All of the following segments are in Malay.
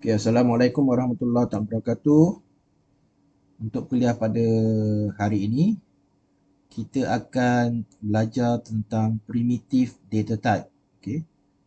Okay, Assalamualaikum warahmatullahi wabarakatuh. Untuk kuliah pada hari ini, kita akan belajar tentang primitive data type. Okay.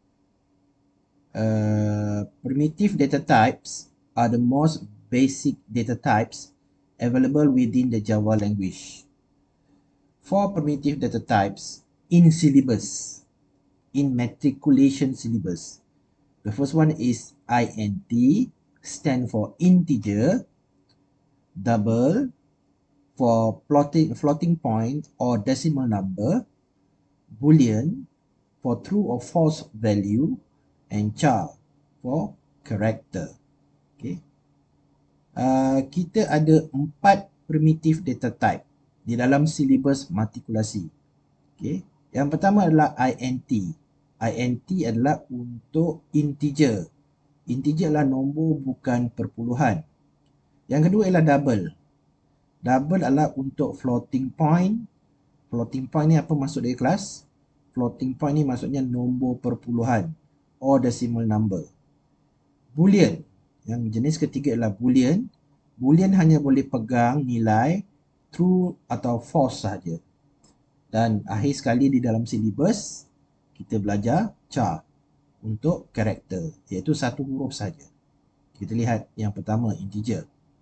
Primitive data types are the most basic data types available within the Java language. For primitive data types in syllabus, in matriculation syllabus, the first one is INT, stand for integer, double for floating point or decimal number, boolean for true or false value, and char for character. Okay. Kita ada 4 primitive data type di dalam silibus matrikulasi. Okay. Yang pertama adalah INT. INT adalah untuk integer. Integer adalah nombor bukan perpuluhan. Yang kedua ialah double. Double adalah untuk floating point. Floating point ni apa maksud dia kelas? Floating point ni maksudnya nombor perpuluhan or decimal number. Boolean. Yang jenis ketiga adalah boolean. Boolean hanya boleh pegang nilai true atau false sahaja. Dan akhir sekali di dalam silibus, kita belajar char untuk karakter, iaitu satu huruf sahaja. Kita lihat yang pertama, integer.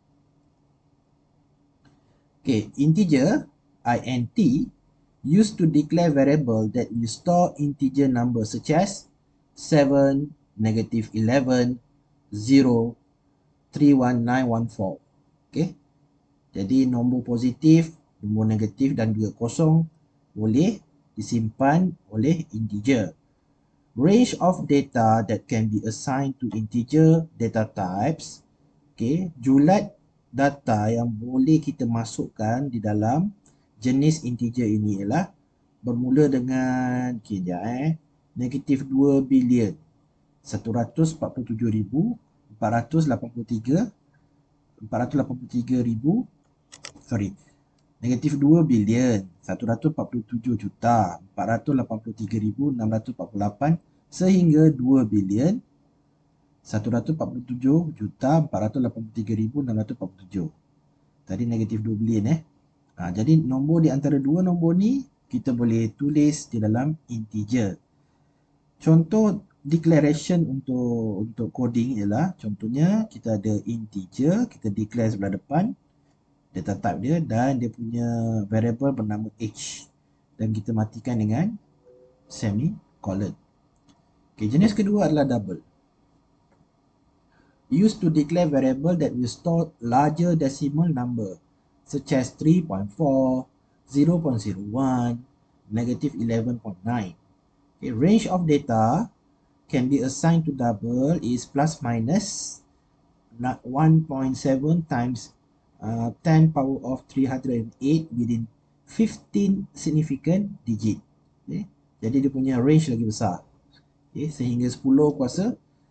Okay, integer, int, used to declare variable that will store integer numbers such as 7, -11, 0, 31914. Okay. Jadi nombor positif, nombor negatif dan juga kosong boleh disimpan oleh integer. Range of data that can be assigned to integer data types. Okay, julat data yang boleh kita masukkan di dalam jenis integer ini ialah bermula dengan negatif 2 bilion negatif 2 bilion 147 juta 483,648 sehingga 2 bilion 147 juta 483,647. Tadi negatif 2 bilion jadi nombor di antara dua nombor ni kita boleh tulis di dalam integer. Contoh declaration untuk coding ialah, contohnya kita ada integer, kita declare sebelah depan data type dia dan dia punya variable bernama h dan kita matikan dengan semicolon. Okay, jenis kedua adalah double. Used to declare variable that will store larger decimal number such as 3.4, 0.01, -11.9. Okay, range of data can be assigned to double is plus minus 1.7 times 10 power of 308 within 15 significant digit. Okay. Jadi dia punya range lagi besar. Okay, sehingga 10 kuasa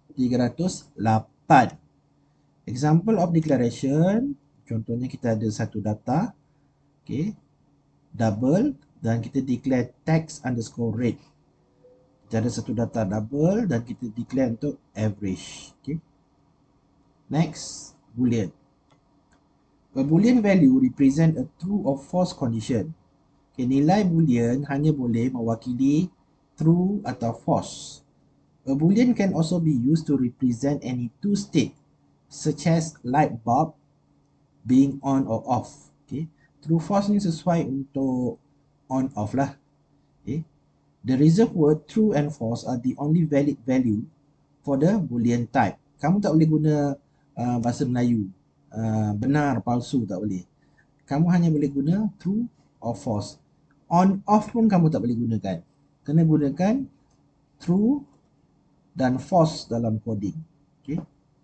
308. Example of declaration, contohnya kita ada satu data, okay, double dan kita declare text underscore rate. Kita ada satu data double dan kita declare untuk average. Okay. Next, boolean. A boolean value represent a true or false condition. Okay, nilai boolean hanya boleh mewakili true atau false. A boolean can also be used to represent any two state, such as light bulb being on or off. Okay, true false ni sesuai untuk on off lah. Okay. The reserved word true and false are the only valid value for the boolean type. Kamu tak boleh guna bahasa Melayu benar, palsu, tak boleh. Kamu hanya boleh guna true or false. On off pun kamu tak boleh gunakan. Kena gunakan true dan false dalam coding. Okay.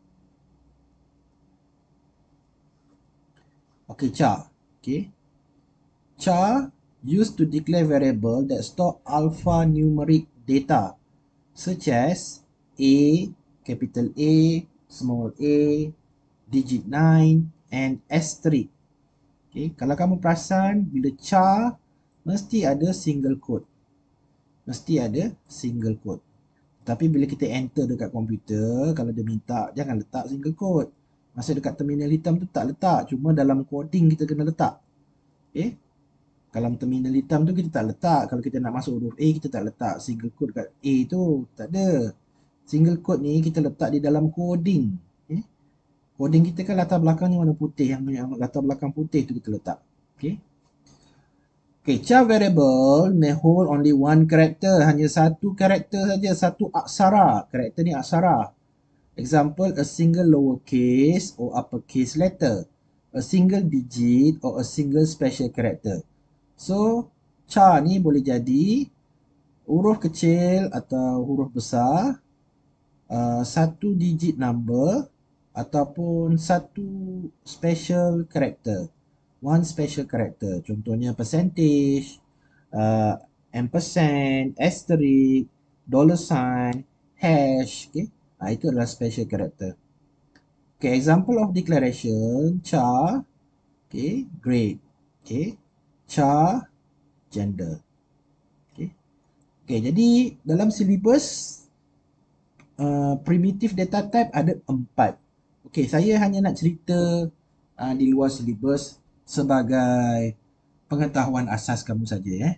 Okay, char. Okay. Char used to declare variable that store alphanumeric data such as A, capital A, small a, digit 9 and asterisk. Okay, kalau kamu perasan bila char mesti ada single quote. Mesti ada single quote. Tapi bila kita enter dekat komputer, kalau dia minta, jangan letak single quote. Masa dekat terminal hitam tu tak letak. Cuma dalam coding kita kena letak. Okay? Kalau terminal hitam tu kita tak letak. Kalau kita nak masuk huruf A, kita tak letak single quote kat A tu. Tak ada. Single quote ni kita letak di dalam coding. Okay? Coding kita kan latar belakangnya warna putih. Yang latar belakang putih tu kita letak. Okay? Okay, char variable may hold only one character. Hanya satu karakter saja, satu aksara. Karakter ni aksara. Example, a single lowercase or uppercase letter, a single digit or a single special character. So, char ni boleh jadi huruf kecil atau huruf besar, satu digit number ataupun satu special character. One special character. Contohnya percentage, uh, ampersand, asterisk, dollar sign, hash. Okay? Itu adalah special character. Okay, example of declaration, char, okay, grade, okay, char, gender. Okay. Okay, jadi dalam syllabus primitive data type ada 4. Okay, saya hanya nak cerita di luar syllabus sebagai pengetahuan asas kamu saja ya.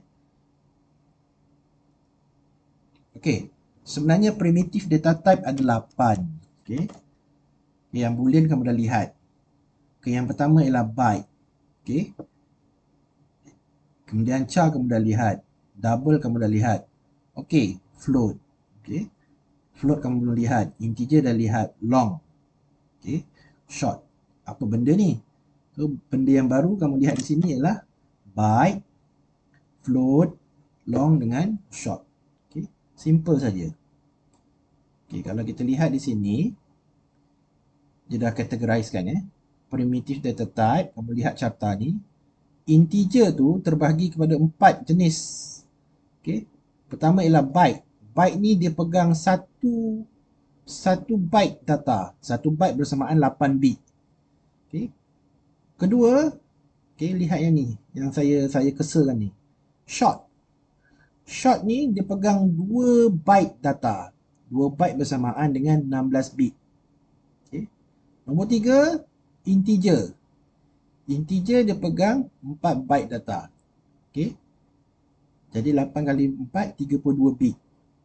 Okay, sebenarnya primitive data type ada 8. Okay, yang boolean kamu dah lihat. Okay, yang pertama ialah byte. Okay, kemudian char kamu dah lihat, double kamu dah lihat. Okay, float. Okay, float kamu belum lihat, integer dah lihat, long. Okay, short. Apa benda ni? So, benda yang baru kamu lihat di sini ialah byte, float, long dengan short. Okay, simple saja. Okay, kalau kita lihat di sini, dia dah categorizekan ya. Primitive data type, kamu lihat carta ni. Integer tu terbahagi kepada 4 jenis. Okay. Pertama ialah byte. Byte ni dia pegang satu byte data. Satu byte bersamaan 8 bit. Okay. Kedua, okay, lihat yang ni. Yang saya kesalkan ni. Short. Short ni dia pegang 2 byte data. 2 byte bersamaan dengan 16 bit. Okay. Nombor 3, integer. Integer dia pegang 4 byte data. Okay. Jadi 8 kali 4, 32 bit.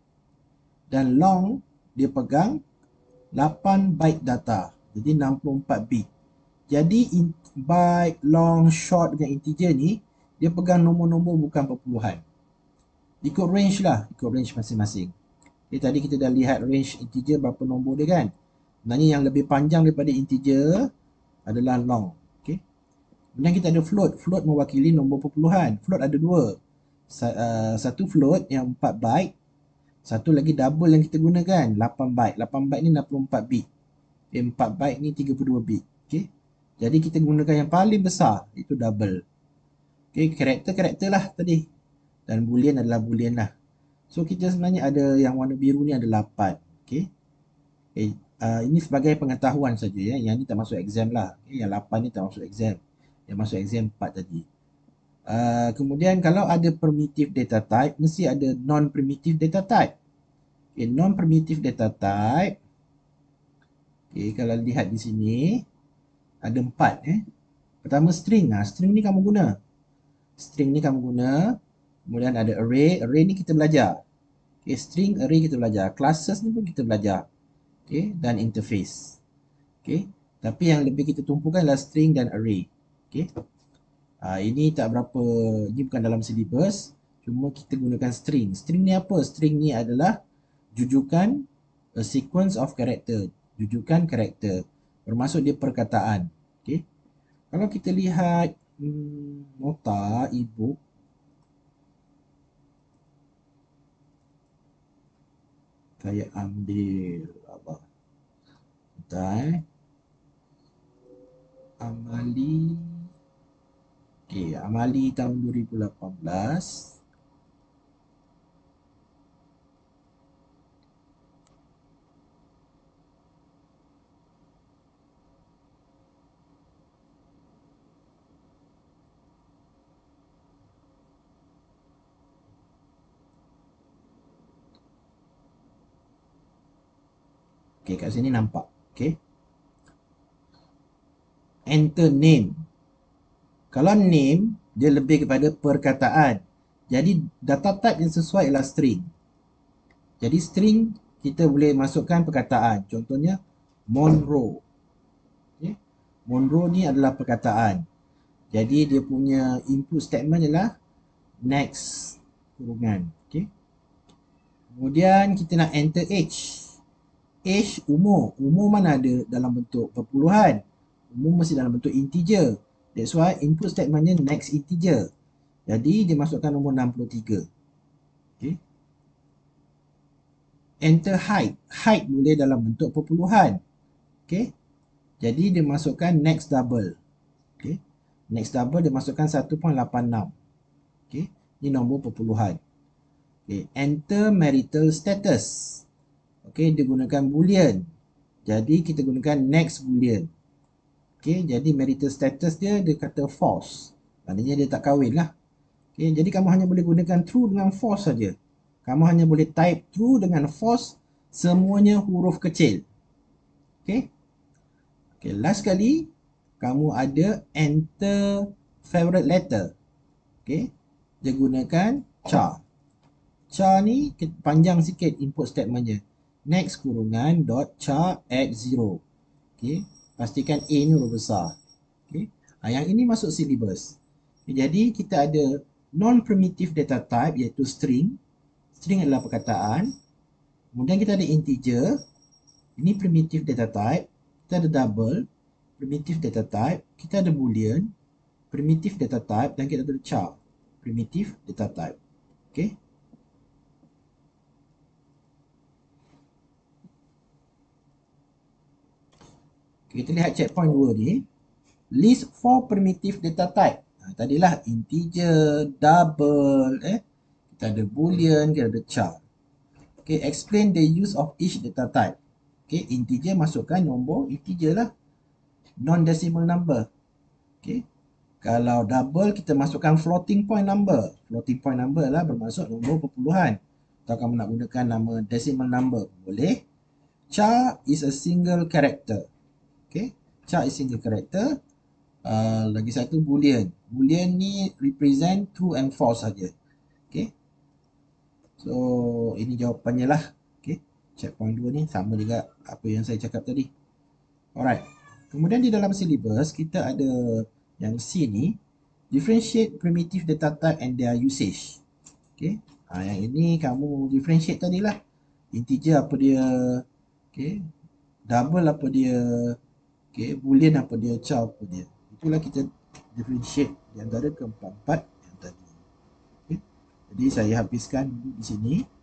Dan long, dia pegang 8 byte data. Jadi 64 bit. Jadi byte, long, short dengan integer ni, dia pegang nombor-nombor bukan perpuluhan. Ikut range lah, ikut range masing-masing. Okay, tadi kita dah lihat range integer berapa nombor dia kan. Sebenarnya yang lebih panjang daripada integer adalah long. Okay. Kemudian kita ada float. Float mewakili nombor perpuluhan. Float ada dua. Satu float yang 4 byte. Satu lagi double yang kita gunakan 8 byte. 8 byte ni 64 bit. 4 byte ni 32 bit. Okay. Jadi kita gunakan yang paling besar, itu double. Okay, karakter lah tadi. Dan boolean adalah boolean lah. So kita sebenarnya ada yang warna biru ni ada 8. Okay. Ini sebagai pengetahuan saja ya. Yang ni tak masuk exam lah. Okay, yang 8 ni tak masuk exam. Yang masuk exam 4 tadi. Kemudian kalau ada primitive data type, mesti ada non-primitive data type. Okay, non-primitive data type. Okay, kalau lihat di sini ada 4 Pertama string. String ni kamu guna. String ni kamu guna. Kemudian ada array. Array ni kita belajar. Okay, string, array kita belajar. Classes ni pun kita belajar. Okay, dan interface. Okay, tapi yang lebih kita tumpukan adalah string dan array. Okay. Ini tak berapa, ini bukan dalam syllabus. Cuma kita gunakan string. String ni apa? String ni adalah jujukan a sequence of character. Jujukan karakter. Bermaksud dia perkataan. Okay. Kalau kita lihat nota ebook, saya ambil apa? Bentar. Amali. Okay, Amali tahun 2018. Okey, kat sini nampak. Okey. Enter name. Kalau name, dia lebih kepada perkataan. Jadi data type yang sesuai ialah string. Jadi string kita boleh masukkan perkataan. Contohnya Monroe. Okay. Monroe ni adalah perkataan. Jadi dia punya input statement ialah next kurungan. Okay. Kemudian kita nak enter age. Age umur. Umur mana ada dalam bentuk perpuluhan. Umur mesti dalam bentuk integer. That's why input statementnya next integer. Jadi dia masukkan nombor 63. Okay. Enter height. Height boleh dalam bentuk perpuluhan. Okay. Jadi dia masukkan next double. Okay. Next double dia masukkan 1.86. Okay. Ini nombor perpuluhan. Okay. Enter marital status. Okay. Dia gunakan boolean. Jadi kita gunakan next boolean. Okay. Jadi marital status dia kata false. Maknanya dia tak kahwin lah. Okay. Jadi kamu hanya boleh gunakan true dengan false saja. Kamu hanya boleh type true dengan false. Semuanya huruf kecil. Okay. Okay, last kali kamu ada enter favorite letter. Okay. Dia gunakan char. Char ni panjang sikit input statementnya. Next kurungan dot char at 0. Okay. Pastikan A ni huruf besar. Okay. Yang ini masuk syllabus. Okay, jadi kita ada non-primitive data type iaitu string. String adalah perkataan. Kemudian kita ada integer. Ini primitive data type. Kita ada double, primitive data type, kita ada boolean, primitive data type, dan kita ada char, primitive data type. Okay. Kita lihat checkpoint 2 ni. List 4 primitive data type. Tadilah integer, double, kita ada boolean, kita ada char. Okay, explain the use of each data type. Okay, integer masukkan nombor integer lah. Non-decimal number. Okay. Kalau double, kita masukkan floating point number. Floating point number adalah bermaksud nombor perpuluhan. Atau kamu nak gunakan nama decimal number, boleh. Char is a single character. Okay. Char is single character. Lagi satu boolean. Boolean ni represent true and false saja. Okay. So, ini jawapannya lah. Okay. Checkpoint 2 ni sama juga apa yang saya cakap tadi. Alright. Kemudian di dalam syllabus, kita ada yang C ni, differentiate primitive data type and their usage. Okay. Yang ini kamu differentiate tadilah. Integer apa dia. Okay. Double apa dia. Okay. Boolean apa dia. Char apa dia. Itulah kita differentiate di antara keempat-empat yang tadi. Okay. Jadi saya habiskan di sini.